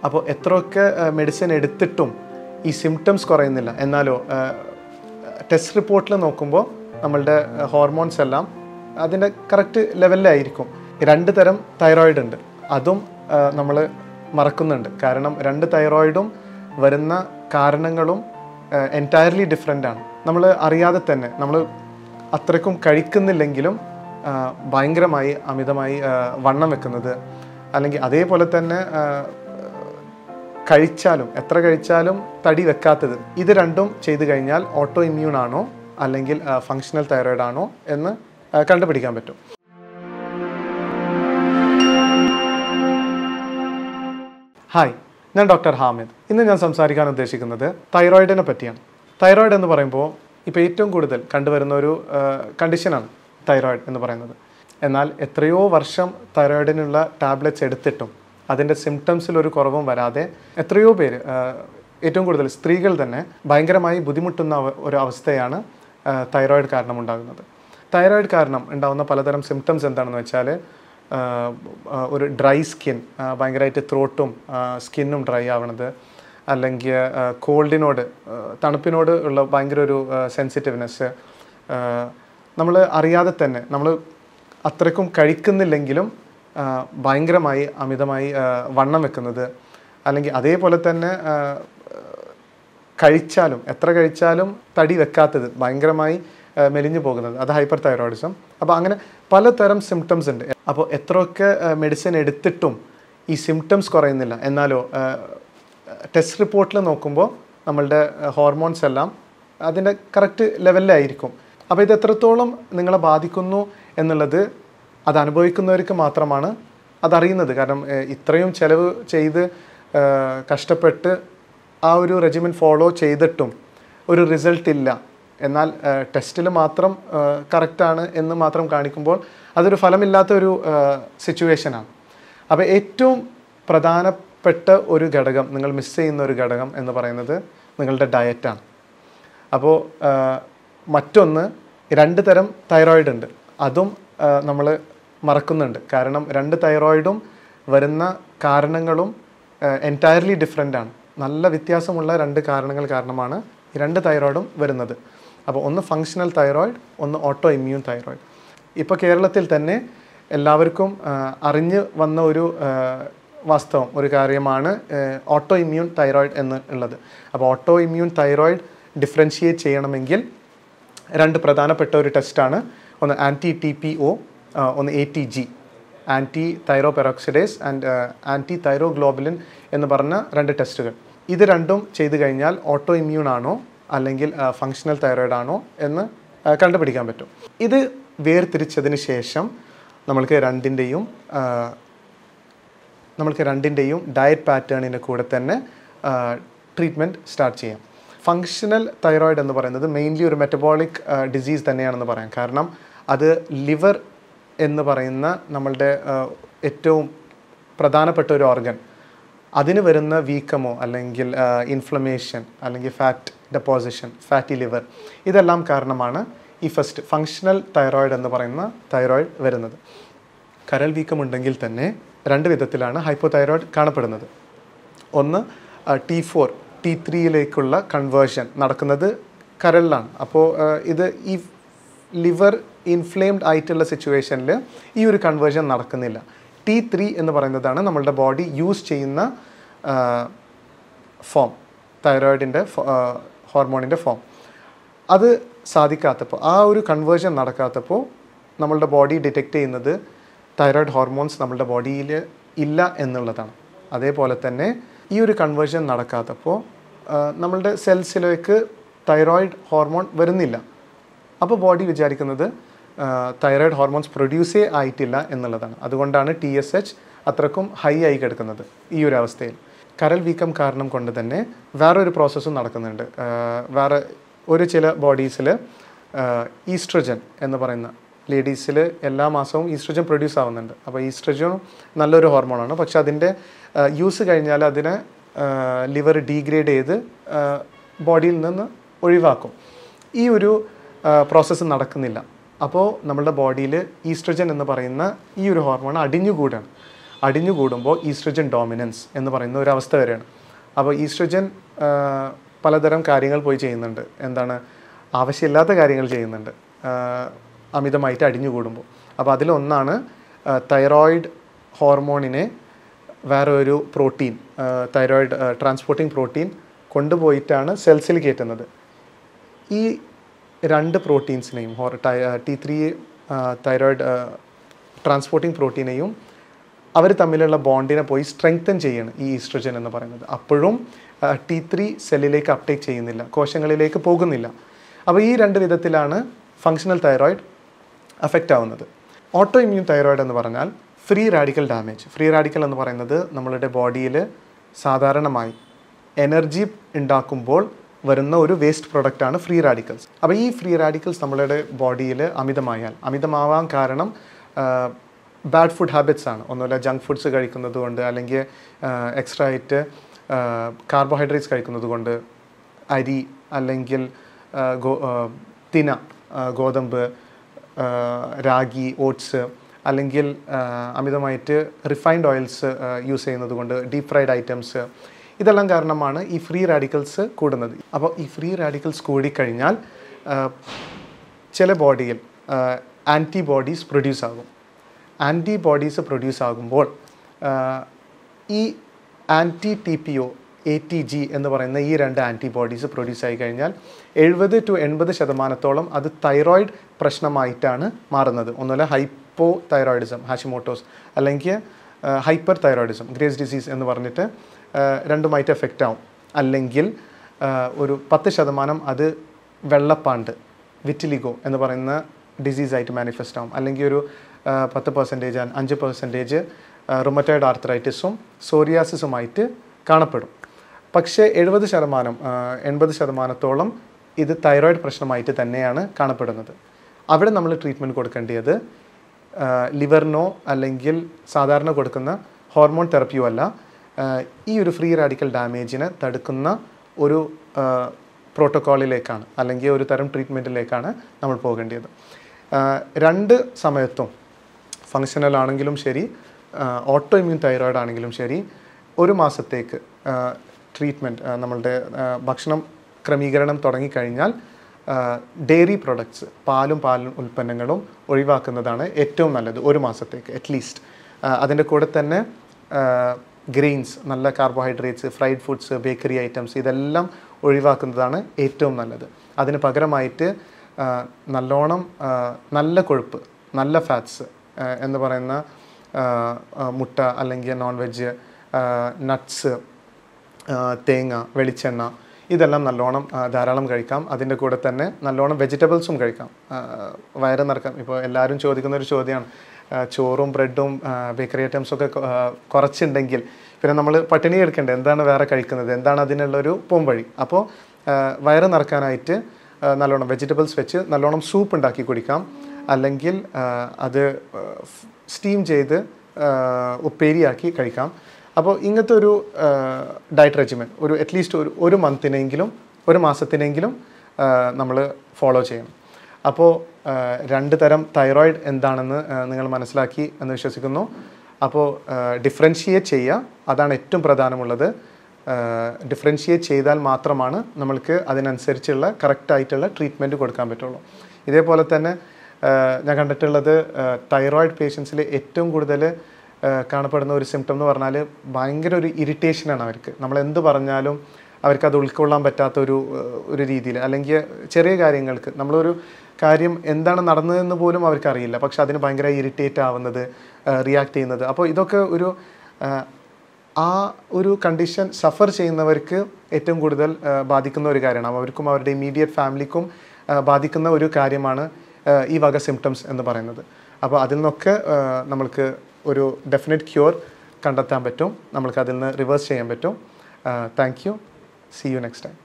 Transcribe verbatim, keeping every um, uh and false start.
അപ്പോൾ എത്രയൊക്കെ മെഡിസിൻ എടുത്തിട്ടും ഈ സിംറ്റംസ് കുറയുന്നില്ല. എന്നാലോ ടെസ്റ്റ് റിപ്പോർട്ടിൽ നോക്കുമ്പോൾ നമ്മളുടെ ഹോർമോൺസ് എല്ലാം അതിൻ്റെ കറക്റ്റ് ലെവലിലായിരിക്കും. രണ്ട് തരം തൈറോയിഡ് ഉണ്ട്, അതും നമ്മൾ മറക്കുന്നുണ്ട്. കാരണം രണ്ട് തൈറോയിഡും വരുന്ന കാരണങ്ങളും എൻറ്റയർലി ഡിഫറെൻ്റ് ആണ്. നമ്മൾ അറിയാതെ തന്നെ നമ്മൾ അത്രയ്ക്കും കഴിക്കുന്നില്ലെങ്കിലും ഭയങ്കരമായി അമിതമായി വണ്ണം വെക്കുന്നത്, അല്ലെങ്കിൽ അതേപോലെ തന്നെ കഴിച്ചാലും എത്ര കഴിച്ചാലും തടി വെക്കാത്തത്, ഇത് രണ്ടും ചെയ്തു കഴിഞ്ഞാൽ ഓട്ടോ ഇമ്മ്യൂൺ ആണോ അല്ലെങ്കിൽ ഫങ്ഷണൽ തൈറോയിഡ് ആണോ എന്ന് കണ്ടുപിടിക്കാൻ പറ്റും. ഹായ്, ഞാൻ ഡോക്ടർ ഹാമിദ്. ഇന്ന് ഞാൻ സംസാരിക്കാൻ ഉദ്ദേശിക്കുന്നത് തൈറോയിഡിനെ പറ്റിയാണ്. തൈറോയിഡ് എന്ന് പറയുമ്പോൾ ഇപ്പോൾ ഏറ്റവും കൂടുതൽ കണ്ടുവരുന്ന ഒരു കണ്ടീഷനാണ് തൈറോയിഡ് എന്ന് പറയുന്നത്. എന്നാൽ എത്രയോ വർഷം തൈറോയിഡിനുള്ള ടാബ്ലറ്റ്സ് എടുത്തിട്ടും അതിൻ്റെ സിംറ്റംസിലൊരു കുറവും വരാതെ എത്രയോ പേര്, ഏറ്റവും കൂടുതൽ സ്ത്രീകൾ തന്നെ ഭയങ്കരമായി ബുദ്ധിമുട്ടുന്ന ഒരു അവസ്ഥയാണ് തൈറോയിഡ് കാരണം ഉണ്ടാകുന്നത്. തൈറോയിഡ് കാരണം ഉണ്ടാകുന്ന പലതരം സിംറ്റംസ് എന്താണെന്ന് വെച്ചാൽ, ഒരു ഡ്രൈ സ്കിൻ, ഭയങ്കരമായിട്ട് ത്രോട്ടും സ്കിന്നും ഡ്രൈ ആവണത്, അല്ലെങ്കിൽ കോൾഡിനോട് തണുപ്പിനോട് ഉള്ള ഭയങ്കര ഒരു സെൻസിറ്റീവ്നെസ്, നമ്മൾ അറിയാതെ തന്നെ നമ്മൾ അത്രയ്ക്കും കഴിക്കുന്നില്ലെങ്കിലും ഭയങ്കരമായി അമിതമായി വണ്ണം വെക്കുന്നത്, അല്ലെങ്കിൽ അതേപോലെ തന്നെ കഴിച്ചാലും എത്ര കഴിച്ചാലും തടി വെക്കാത്തത്, ഭയങ്കരമായി മെലിഞ്ഞു പോകുന്നത്, അത് ഹൈപ്പർ തൈറോയിഡിസം. അപ്പോൾ അങ്ങനെ പലതരം സിംറ്റംസ് ഉണ്ട്. അപ്പോൾ എത്രയൊക്കെ മെഡിസിൻ എടുത്തിട്ടും ഈ സിംറ്റംസ് കുറയുന്നില്ല. എന്നാലോ ടെസ്റ്റ് റിപ്പോർട്ടിൽ നോക്കുമ്പോൾ നമ്മളുടെ ഹോർമോൺസ് എല്ലാം അതിൻ്റെ കറക്റ്റ് ലെവലിലായിരിക്കും. അപ്പോൾ ഇത് എത്രത്തോളം നിങ്ങളെ ബാധിക്കുന്നു എന്നുള്ളത് അത് അനുഭവിക്കുന്നവർക്ക് മാത്രമാണ് അതറിയുന്നത്. കാരണം ഇത്രയും ചിലവ് ചെയ്ത് കഷ്ടപ്പെട്ട് ആ ഒരു റെജിമെൻ ഫോളോ ചെയ്തിട്ടും ഒരു റിസൾട്ട് ഇല്ല, എന്നാൽ ടെസ്റ്റിൽ മാത്രം കറക്റ്റാണ് എന്ന് മാത്രം കാണിക്കുമ്പോൾ അതൊരു ഫലമില്ലാത്ത ഒരു സിറ്റുവേഷനാണ്. അപ്പോൾ ഏറ്റവും പ്രധാനപ്പെട്ട ഒരു ഘടകം, നിങ്ങൾ മിസ് ചെയ്യുന്ന ഒരു ഘടകം എന്ന് പറയുന്നത് നിങ്ങളുടെ ഡയറ്റാണ്. അപ്പോൾ മറ്റൊന്ന്, രണ്ട് തരം തൈറോയിഡ് ഉണ്ട്, അതും നമ്മൾ മറക്കുന്നുണ്ട്. കാരണം രണ്ട് തൈറോയിഡും വരുന്ന കാരണങ്ങളും എൻറ്റയർലി ഡിഫറെൻ്റ് ആണ്. നല്ല വ്യത്യാസമുള്ള രണ്ട് കാരണങ്ങൾ കാരണമാണ് ഈ രണ്ട് തൈറോയിഡും വരുന്നത്. അപ്പോൾ ഒന്ന് ഫങ്ഷണൽ തൈറോയിഡ്, ഒന്ന് ഓട്ടോ ഇമ്മ്യൂൺ തൈറോയിഡ്. ഇപ്പോൾ കേരളത്തിൽ തന്നെ എല്ലാവർക്കും അറിഞ്ഞ് വന്ന ഒരു വാസ്തവം, ഒരു കാര്യമാണ് ഓട്ടോ ഇമ്മ്യൂൺ തൈറോയിഡ് എന്ന് ഉള്ളത്. അപ്പോൾ ഓട്ടോ ഇമ്മ്യൂൺ തൈറോയിഡ് ഡിഫറൻഷിയേറ്റ് ചെയ്യണമെങ്കിൽ രണ്ട് പ്രധാനപ്പെട്ട ഒരു ടെസ്റ്റാണ്. ഒന്ന് ആൻറ്റി ടി പി ഒ, ഒന്ന് A T G, anti thyroperoxidase and anti thyroglobulin എന്ന് പറഞ്ഞ രണ്ട് ടെസ്റ്റുകൾ. ഇത് രണ്ടും ചെയ്തു കഴിഞ്ഞാൽ ഓട്ടോ ഇമ്മ്യൂൺ ആണോ അല്ലെങ്കിൽ ഫങ്ഷണൽ തൈറോയിഡ് ആണോ എന്ന് കണ്ടുപിടിക്കാൻ പറ്റും. ഇത് വേർതിരിച്ചതിന് ശേഷം നമ്മൾക്ക് രണ്ടിൻ്റെയും നമ്മൾക്ക് രണ്ടിൻ്റെയും ഡയറ്റ് പാറ്റേണിൻ്റെ കൂടെ തന്നെ ട്രീറ്റ്മെൻറ്റ് സ്റ്റാർട്ട് ചെയ്യാം. ഫങ്ഷണൽ തൈറോയിഡ് എന്ന് പറയുന്നത് മെയിൻലി ഒരു മെറ്റബോളിക് ഡിസീസ് തന്നെയാണെന്ന് പറയാം. കാരണം അത് ലിവർ എന്ന് പറയുന്ന നമ്മളുടെ ഏറ്റവും പ്രധാനപ്പെട്ട ഒരു ഓർഗൻ, അതിന് വരുന്ന വീക്കമോ അല്ലെങ്കിൽ ഇൻഫ്ലമേഷൻ അല്ലെങ്കിൽ ഫാറ്റ് ഡെപ്പോസിഷൻ, ഫാറ്റി ലിവർ, ഇതെല്ലാം കാരണമാണ് ഈ ഫസ്റ്റ് ഫങ്ഷണൽ തൈറോയിഡ് എന്ന് പറയുന്ന തൈറോയിഡ് വരുന്നത്. കരൾ വീക്കമുണ്ടെങ്കിൽ തന്നെ രണ്ട് വിധത്തിലാണ് ഹൈപ്പോ തൈറോയിഡ് കാണപ്പെടുന്നത്. ഒന്ന് ടി ഫോർ ടി ത്രീയിലേക്കുള്ള കൺവേർഷൻ നടക്കുന്നത് കരളിലാണ്. അപ്പോൾ ഇത് ഈ ലിവർ ഇൻഫ്ലെയിംഡ് ആയിട്ടുള്ള സിറ്റുവേഷനിൽ ഈ ഒരു കൺവേർഷൻ നടക്കുന്നില്ല. ടി ത്രീ എന്ന് പറയുന്നതാണ് നമ്മളുടെ ബോഡി യൂസ് ചെയ്യുന്ന ഫോം, തൈറോയിഡിൻ്റെ ഹോർമോണിൻ്റെ ഫോം. അത് സാധിക്കാത്തപ്പോൾ, ആ ഒരു കൺവേർഷൻ നടക്കാത്തപ്പോൾ നമ്മളുടെ ബോഡി ഡിറ്റക്റ്റ് ചെയ്യുന്നത് തൈറോയിഡ് ഹോർമോൺസ് നമ്മളുടെ ബോഡിയിൽ ഇല്ല എന്നുള്ളതാണ്. അതേപോലെ തന്നെ ഈ ഒരു കൺവേർഷൻ നടക്കാത്തപ്പോൾ നമ്മളുടെ സെൽസിലേക്ക് തൈറോയിഡ് ഹോർമോൺ വരുന്നില്ല. അപ്പോൾ ബോഡി വിചാരിക്കുന്നത് തൈറോയിഡ് ഹോർമോൺസ് പ്രൊഡ്യൂസേ ആയിട്ടില്ല എന്നുള്ളതാണ്. അതുകൊണ്ടാണ് ടി എസ് എച്ച് അത്രക്കും ഹൈ ആയി കിടക്കുന്നത്. ഈ ഒരു അവസ്ഥയിൽ കരൾ വീക്കം കാരണം കൊണ്ട് തന്നെ വേറൊരു പ്രോസസ്സും നടക്കുന്നുണ്ട്. വേറെ ഒരു ചില ബോഡീസിൽ ഈസ്ട്രജൻ എന്ന് പറയുന്ന ലേഡീസിൽ എല്ലാ മാസവും ഈസ്ട്രജൻ പ്രൊഡ്യൂസ് ആവുന്നുണ്ട്. അപ്പോൾ ഈസ്ട്രജനും നല്ലൊരു ഹോർമോണാണ്. പക്ഷെ അതിൻ്റെ യൂസ് കഴിഞ്ഞാൽ അതിനെ ലിവർ ഡീഗ്രേഡ് ചെയ്ത് ബോഡിയിൽ നിന്ന് ഒഴിവാക്കും. ഈ ഒരു പ്രോസസ്സ് നടക്കുന്നില്ല. അപ്പോൾ നമ്മളുടെ ബോഡിയിൽ ഈസ്ട്രജൻ എന്ന് പറയുന്ന ഈ ഒരു ഹോർമോൺ അടിഞ്ഞുകൂടാണ്. അടിഞ്ഞുകൂടുമ്പോൾ ഈസ്ട്രജൻ ഡോമിനൻസ് എന്ന് പറയുന്ന ഒരു അവസ്ഥ വരെയാണ്. അപ്പോൾ ഈസ്ട്രജൻ പലതരം കാര്യങ്ങൾ പോയി ചെയ്യുന്നുണ്ട്. എന്താണ്, ആവശ്യമില്ലാത്ത കാര്യങ്ങൾ ചെയ്യുന്നുണ്ട് അമിതമായിട്ട് അടിഞ്ഞുകൂടുമ്പോൾ. അപ്പോൾ അതിലൊന്നാണ് തൈറോയിഡ് ഹോർമോണിനെ വേറെ ഒരു പ്രോട്ടീൻ, തൈറോയിഡ് ട്രാൻസ്പോർട്ടിംഗ് പ്രോട്ടീൻ കൊണ്ടുപോയിട്ടാണ് സെൽസിൽ കയറ്റുന്നത്. ഈ രണ്ട് പ്രോട്ടീൻസിനെയും ഹോർ ടി ത്രീ തൈറോയിഡ് ട്രാൻസ്പോർട്ടിംഗ് പ്രോട്ടീനെയും അവർ തമ്മിലുള്ള ബോണ്ടിനെ പോയി സ്ട്രെങ്തൻ ചെയ്യണം ഈ ഈസ്ട്രജൻ എന്ന് പറയുന്നത്. അപ്പോഴും ടി ത്രീ സെല്ലിലേക്ക് അപ്ടേക്ക് ചെയ്യുന്നില്ല, കോശങ്ങളിലേക്ക് പോകുന്നില്ല. അപ്പോൾ ഈ രണ്ട് വിധത്തിലാണ് ഫങ്ഷണൽ തൈറോയിഡ് അഫക്റ്റ് ആവുന്നത്. ഓട്ടോ ഇമ്മ്യൂൺ തൈറോയിഡ് എന്ന് പറഞ്ഞാൽ free radical damage. Free radical എന്ന് പറയുന്നത് നമ്മളുടെ ബോഡിയിൽ സാധാരണമായി എനർജി ഉണ്ടാക്കുമ്പോൾ വരുന്ന ഒരു വേസ്റ്റ് പ്രൊഡക്റ്റാണ് ഫ്രീ റാഡിക്കൽസ്. അപ്പോൾ ഈ ഫ്രീ റാഡിക്കൽസ് നമ്മളുടെ ബോഡിയിൽ അമിതമായാൽ, അമിതമാവാൻ കാരണം ബാഡ് ഫുഡ് ഹാബിറ്റ്സ് ആണ്. ഒന്നുമില്ല, ജങ്ക് ഫുഡ്സ് കഴിക്കുന്നത് കൊണ്ട്, അല്ലെങ്കിൽ എക്സ്ട്രാ ആയിട്ട് കാർബോഹൈഡ്രേറ്റ്സ് കഴിക്കുന്നത് കൊണ്ട്, അരി അല്ലെങ്കിൽ ഗോ തിന, ഗോതമ്പ്, രാഗി, ഓട്സ്, അല്ലെങ്കിൽ അമിതമായിട്ട് റിഫൈൻഡ് ഓയിൽസ് യൂസ് ചെയ്യുന്നത് കൊണ്ട്, ഡീപ് ഫ്രൈഡ് ഐറ്റംസ്, ഇതെല്ലാം കാരണമാണ് ഈ ഫ്രീ റാഡിക്കൽസ് കൂടുന്നത്. അപ്പോൾ ഈ ഫ്രീ റാഡിക്കൽസ് കൂടിക്കഴിഞ്ഞാൽ ചില ബോഡിയിൽ ആൻറ്റിബോഡീസ് പ്രൊഡ്യൂസ് ആകും. ആൻറ്റിബോഡീസ് പ്രൊഡ്യൂസ് ആകുമ്പോൾ ഈ anti T P O, A T G എന്ന് പറയുന്ന ഈ രണ്ട് ആൻറ്റിബോഡീസ് പ്രൊഡ്യൂസ് ആയി കഴിഞ്ഞാൽ എഴുപത് ടു എൺപത് ശതമാനത്തോളം അത് തൈറോയിഡ് പ്രശ്നമായിട്ടാണ് മാറുന്നത്. ഒന്നുമല്ല ഹൈപ്പോ തൈറോയിഡിസം, ഹാഷിമോട്ടോസ്, അല്ലെങ്കിൽ ഹൈപ്പർ തൈറോയിഡിസം, ഗ്രേസ് ഡിസീസ് എന്ന് പറഞ്ഞിട്ട് രണ്ടുമായിട്ട് എഫക്റ്റ് ആവും. അല്ലെങ്കിൽ ഒരു പത്ത് ശതമാനം അത് വെള്ളപ്പാണ്ട്, വിറ്റിലിഗോ എന്ന് പറയുന്ന ഡിസീസായിട്ട് മാനിഫെസ്റ്റ് ആവും. അല്ലെങ്കിൽ ഒരു പത്ത് പെർസെൻറ്റേജ് അഞ്ച് പെർസെൻറ്റേജ് റുമറ്റോയിഡ് ആർത്രൈറ്റിസും സോറിയാസിസുമായിട്ട് കാണപ്പെടും. പക്ഷേ എഴുപത് ശതമാനം എൺപത് ശതമാനത്തോളം ഇത് തൈറോയിഡ് പ്രശ്നമായിട്ട് തന്നെയാണ് കാണപ്പെടുന്നത്. അവിടെ നമ്മൾ ട്രീറ്റ്മെൻറ്റ് കൊടുക്കേണ്ടത് ലിവറിനോ അല്ലെങ്കിൽ സാധാരണ കൊടുക്കുന്ന ഹോർമോൺ തെറപ്പിയോ അല്ല, ഈ ഒരു ഫ്രീ റാഡിക്കൽ ഡാമേജിനെ തടുക്കുന്ന ഒരു പ്രോട്ടോക്കോളിലേക്കാണ്, അല്ലെങ്കിൽ ഒരു തരം ട്രീറ്റ്മെൻറ്റിലേക്കാണ് നമ്മൾ പോകേണ്ടത്. രണ്ട് സമയത്തും ഫങ്ഷണൽ ആണെങ്കിലും ശരി, ഓട്ടോ ഇമ്മ്യൂൺ തൈറോയിഡ് ആണെങ്കിലും ശരി, ഒരു മാസത്തേക്ക് ട്രീറ്റ്മെൻറ്റ്, നമ്മളുടെ ഭക്ഷണം ക്രമീകരണം തുടങ്ങിക്കഴിഞ്ഞാൽ ഡെയറി പ്രൊഡക്ട്സ്, പാലും പാലും ഉൽപ്പന്നങ്ങളും ഒഴിവാക്കുന്നതാണ് ഏറ്റവും നല്ലത് ഒരു മാസത്തേക്ക് അറ്റ്ലീസ്റ്റ്. അതിൻ്റെ കൂടെ തന്നെ ഗ്രെയിൻസ്, നല്ല carbohydrates, fried foods, bakery items, ഇതെല്ലാം ഒഴിവാക്കുന്നതാണ് ഏറ്റവും നല്ലത്. അതിന് പകരമായിട്ട് നല്ലോണം നല്ല കൊഴുപ്പ്, നല്ല ഫാറ്റ്സ് എന്ന് പറയുന്ന മുട്ട അല്ലെങ്കിൽ നോൺ വെജ്, നട്ട്സ്, തേങ്ങ, വെളിച്ചെണ്ണ, ഇതെല്ലാം നല്ലോണം ധാരാളം കഴിക്കാം. അതിൻ്റെ കൂടെ തന്നെ നല്ലോണം വെജിറ്റബിൾസും കഴിക്കാം, വയറ് നിറക്കാം. ഇപ്പോൾ എല്ലാവരും ചോദിക്കുന്നൊരു ചോദ്യമാണ്, ചോറും ബ്രെഡും ബേക്കറി ഐറ്റംസൊക്കെ കുറച്ചുണ്ടെങ്കിൽ പിന്നെ നമ്മൾ പട്ടിണി എടുക്കേണ്ടത്, എന്താണ് വേറെ കഴിക്കുന്നത്, എന്താണ് അതിനുള്ളൊരു പോംവഴി? അപ്പോൾ വയറ് നിറക്കാനായിട്ട് നല്ലോണം വെജിറ്റബിൾസ് വെച്ച് നല്ലോണം സൂപ്പ് ഉണ്ടാക്കി കുടിക്കാം, അല്ലെങ്കിൽ അത് സ്റ്റീം ചെയ്ത് ഉപ്പേരിയാക്കി കഴിക്കാം. അപ്പോൾ ഇങ്ങനത്തെ ഒരു ഡയറ്റ് റെജിമെൻ ഒരു അറ്റ്ലീസ്റ്റ് ഒരു ഒരു മന്തിനെങ്കിലും ഒരു മാസത്തിനെങ്കിലും നമ്മൾ ഫോളോ ചെയ്യണം. അപ്പോൾ രണ്ട് തരം തൈറോയിഡ് എന്താണെന്ന് നിങ്ങൾ മനസ്സിലാക്കി എന്ന് വിശ്വസിക്കുന്നു. അപ്പോൾ ഡിഫറൻഷിയേറ്റ് ചെയ്യുക, അതാണ് ഏറ്റവും പ്രധാനമുള്ളത്. ഡിഫറൻഷിയേറ്റ് ചെയ്താൽ മാത്രമാണ് നമ്മൾക്ക് അതിനനുസരിച്ചുള്ള കറക്റ്റായിട്ടുള്ള ട്രീറ്റ്മെൻറ്റ് കൊടുക്കാൻ പറ്റുള്ളൂ. ഇതേപോലെ തന്നെ ഞാൻ കണ്ടിട്ടുള്ളത് തൈറോയിഡ് പേഷ്യൻസിൽ ഏറ്റവും കൂടുതൽ കാണപ്പെടുന്ന ഒരു സിംറ്റം എന്ന് പറഞ്ഞാൽ ഭയങ്കര ഒരു ഇറിറ്റേഷനാണ് അവർക്ക്. നമ്മൾ എന്ത് പറഞ്ഞാലും അവർക്കത് ഉൾക്കൊള്ളാൻ പറ്റാത്തൊരു ഒരു രീതിയിൽ, അല്ലെങ്കിൽ ചെറിയ കാര്യങ്ങൾക്ക് നമ്മളൊരു കാര്യം എന്താണ് നടന്നതെന്ന് പോലും അവർക്കറിയില്ല, പക്ഷെ അതിന് ഭയങ്കര ഇറിറ്റേറ്റ് ആവുന്നത്, റിയാക്ട് ചെയ്യുന്നത്. അപ്പോൾ ഇതൊക്കെ ഒരു ആ ഒരു കണ്ടീഷൻ സഫർ ചെയ്യുന്നവർക്ക് ഏറ്റവും കൂടുതൽ ബാധിക്കുന്ന ഒരു കാര്യമാണ്. അവർക്കും അവരുടെ ഇമ്മീഡിയറ്റ് ഫാമിലിക്കും ബാധിക്കുന്ന ഒരു കാര്യമാണ് ഈ വക സിംറ്റംസ് എന്ന് പറയുന്നത്. അപ്പോൾ അതിൽ നിന്നൊക്കെ നമ്മൾക്ക് ഒരു ഡെഫിനറ്റ് ക്യൂർ കണ്ടെത്താൻ പറ്റും, നമ്മൾക്ക് അതിൽ നിന്ന് റിവേഴ്സ് ചെയ്യാൻ പറ്റും. Thank you. See you next time.